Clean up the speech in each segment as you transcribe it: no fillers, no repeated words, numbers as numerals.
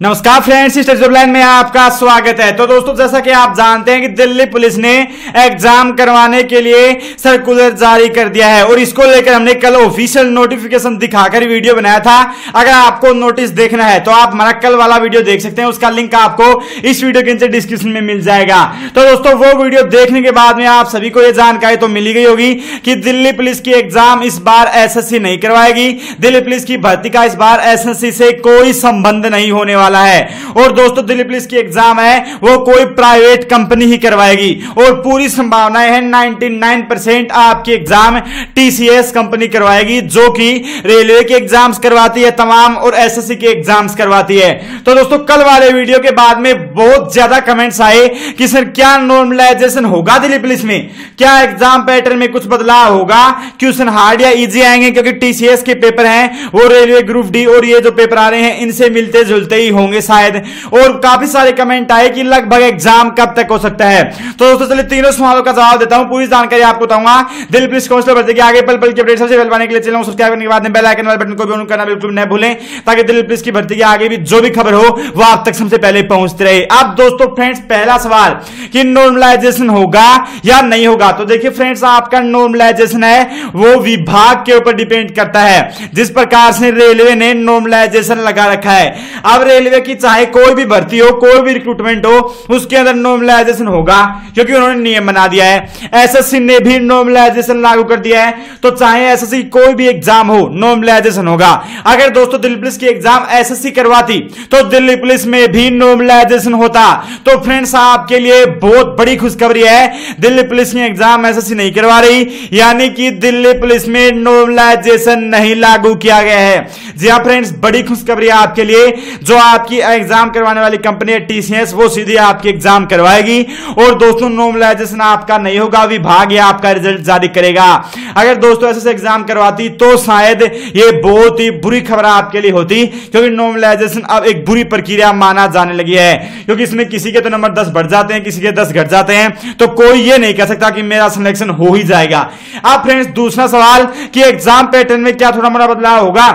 नमस्कार फ्रेंड्स, इस लाइन में आपका स्वागत है। तो दोस्तों, जैसा कि आप जानते हैं कि दिल्ली पुलिस ने एग्जाम करवाने के लिए सर्कुलर जारी कर दिया है और इसको लेकर हमने कल ऑफिशियल नोटिफिकेशन दिखाकर वीडियो बनाया था। अगर आपको नोटिस देखना है तो आप हमारा कल वाला वीडियो देख सकते हैं, उसका लिंक आपको इस वीडियो के नीचे डिस्क्रिप्शन में मिल जाएगा। तो दोस्तों, वो वीडियो देखने के बाद में आप सभी को यह जानकारी तो मिली गई होगी कि दिल्ली पुलिस की एग्जाम इस बार एसएससी नहीं करवाएगी। दिल्ली पुलिस की भर्ती का इस बार एसएससी से कोई संबंध नहीं होने वाला है। और दोस्तों, दिल्ली पुलिस की एग्जाम है वो कोई प्राइवेट कंपनी ही करवाएगी और पूरी संभावनाएं हैं 99% आपकी एग्जाम टीसीएस कंपनी करवाएगी, जो कि रेलवे के एग्जाम्स करवाती है तमाम और एसएससी के एग्जाम्स करवाती है। तो दोस्तों, कल वाले वीडियो के बाद में बहुत ज्यादा कमेंट्स आए कि सर क्या नॉर्मलाइजेशन होगा दिल्ली पुलिस में, क्या एग्जाम पैटर्न में कुछ बदलाव होगा, क्वेश्चन हार्ड या इजी आएंगे, क्योंकि टीसीएस के पेपर हैं वो रेलवे ग्रुप डी और ये जो पेपर आ रहे हैं इनसे मिलते जुलते ही होंगे शायद। और काफी सारे कमेंट आए कि लगभग एग्जाम कब तक हो सकता है। तो दोस्तों, चलिए तीनों सवालों का जवाब देता हूं, पूरी जानकारी आपको बताऊंगा। दिल्ली पुलिस कांस्टेबल भर्ती के आगे पल पल की अपडेट सबसे पहले पाने के लिए चैनल को सब्सक्राइब करने के बाद बेल आइकन वाले बटन को भी ऑन करना बिल्कुल न भूलें, ताकि दिल्ली पुलिस की भर्ती के आगे भी जो भी खबर हो वो आप तक सबसे पहले पहुंचती रहे। अब दोस्तों फ्रेंड्स, पहला सवाल कि नॉर्मलाइजेशन होगा या नहीं होगा। तो देखिए फ्रेंड्स, आपका नॉर्मलाइजेशन है वो विभाग के ऊपर डिपेंड करता है, जिस प्रकार से रेलवे ने नॉर्मलाइजेशन लगा रखा है। अब रेलवे की चाहे कोई भी भर्ती हो, कोई भी रिक्रूटमेंट हो, उसके अंदर नॉर्मलाइजेशन होगा, क्योंकि उन्होंने नियम बना दिया है। एसएससी ने भी नॉर्मलाइजेशन लागू कर दिया है, तो चाहे एसएससी कोई भी एग्जाम हो नॉर्मलाइजेशन होगा। अगर दोस्तों दिल्ली पुलिस की एग्जाम एसएससी करवाती तो दिल्ली पुलिस में भी नॉर्मलाइजेशन होता। तो फ्रेंड्स, आपके लिए बहुत बड़ी खुशखबरी है, दिल्ली पुलिस की एग्जाम एसएससी नहीं करवा रही, यानी कि दिल्ली पुलिस में नॉर्मलाइजेशन नहीं लागू किया गया है। जी हां फ्रेंड्स, बड़ी खुशखबरी है आपके लिए। जो आपकी एग्जाम करवाने वाली कंपनी है टीसीएस, वो सीधी आपकी एग्जाम करवाएगी और दोस्तों नॉर्मलाइजेशन आपका नहीं होगा, विभाग ये आपका रिजल्ट जारी करेगा। अगर दोस्तों ऐसे एग्जाम करवाती तो शायद ये बहुत ही बुरी खबर आपके लिए होती, क्योंकि नॉर्मलाइजेशन अब एक बुरी प्रक्रिया माना जाने लगी है, क्योंकि इसमें किसी के तो नंबर 10 बढ़ जाते हैं, किसी के 10 घट जाते हैं, तो कोई ये नहीं कह सकता कि मेरा सिलेक्शन हो ही जाएगा। अब फ्रेंड्स, दूसरा सवाल कि एग्जाम पैटर्न में क्या थोड़ा मोड़ा बदलाव होगा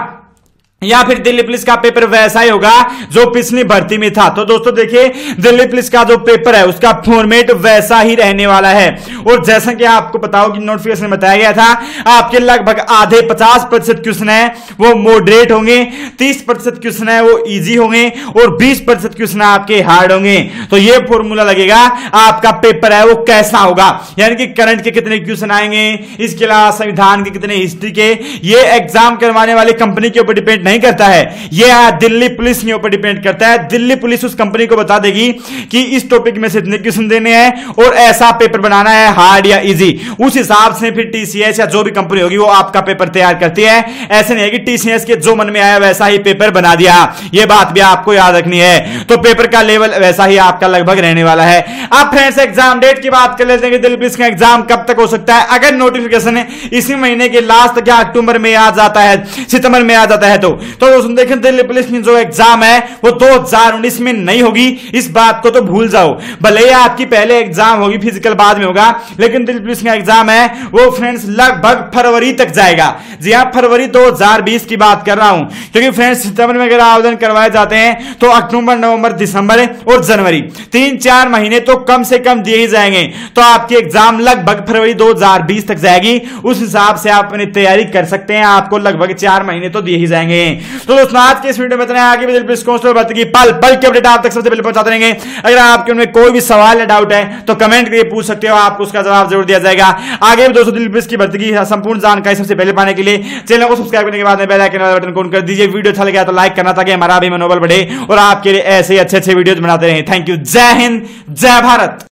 या फिर दिल्ली पुलिस का पेपर वैसा ही होगा जो पिछली भर्ती में था। तो दोस्तों देखिए, दिल्ली पुलिस का जो पेपर है उसका फॉर्मेट वैसा ही रहने वाला है। और जैसा कि आपको पता हो कि नोटिफिकेशन में बताया गया था, आपके लगभग आधे 50% क्वेश्चन है वो मॉडरेट होंगे, 30% क्वेश्चन है वो इजी होंगे और 20% क्वेश्चन आपके हार्ड होंगे। तो ये फॉर्मूला लगेगा आपका पेपर है वो कैसा होगा, यानी कि करंट के कितने क्वेश्चन आएंगे, इसके अलावा संविधान के कितने, हिस्ट्री के। ये एग्जाम करवाने वाली कंपनी के ऊपर डिपेंड नहीं करता है, यह दिल्ली पुलिस के ऊपर डिपेंड करता है। दिल्ली पुलिस उस कंपनी को बता देगी कि इस टॉपिक में से इतने क्वेश्चन देने हैं और ऐसा पेपर बनाना है, हार्ड या इजी। उस हिसाब से फिर टीसीएस या जो भी कंपनी होगी वो आपका पेपर तैयार करती है। ऐसे नहीं है कि टीसीएस के जो मन में आया वैसा ही पेपर बना दिया, यह बात भी आपको याद रखनी है। तो पेपर का लेवल वैसा ही आपका लगभग रहने वाला है। अब फ्रेंड्स, एग्जाम डेट की बात कर लेते हैं कि दिल्ली पुलिस का एग्जाम कब तक हो सकता है। अगर नोटिफिकेशन इसी महीने के लास्ट तक या अक्टूबर में आ जाता है, सितंबर में आ जाता है, तो दोस्तों देखें, दिल्ली पुलिस की जो एग्जाम है वो 2019 में नहीं होगी, इस बात को तो भूल जाओ। भले ही आपकी पहले एग्जाम होगी, फिजिकल बाद में होगा, लेकिन दिल्ली पुलिस का एग्जाम है वो फ्रेंड्स लगभग फरवरी तक जाएगा। जी हां, फरवरी 2020 की बात कर रहा हूं, क्योंकि फ्रेंड्स सितंबर में अगर आवेदन करवाए जाते हैं तो अक्टूबर, नवंबर, दिसंबर और जनवरी 3-4 महीने तो कम से कम दिए ही जाएंगे। तो आपकी एग्जाम लगभग फरवरी 2020 तक जाएगी। उस हिसाब से आप अपनी तैयारी कर सकते हैं, आपको लगभग 4 महीने तो दिए ही जाएंगे। तो दोस्तों, आज के इस वीडियो में इतना है। आगे भी दिल्ली पुलिस कांस्टेबल भर्ती की पल पल की अपडेट आप तक सबसे पहले पहुंचाते रहेंगे। अगर आपके उनमें कोई भी सवाल या डाउट है तो कमेंट करके पूछ सकते हो, आपको उसका जवाब जरूर दिया जाएगा। आगे भी दोस्तों दिल्ली पुलिस की भर्ती की संपूर्ण जानकारी सबसे पहले पाने के लिए चैनल को सब्सक्राइब करने के बाद बेल आइकन वाला बटन को ऑन कर दीजिए। वीडियो अच्छा लगा तो लाइक करना, ताकि हमारा भी मनोबल बढ़े और आपके लिए ऐसे ही अच्छे वीडियोज बनाते रहें। Thank you. जय हिंद, जय भारत।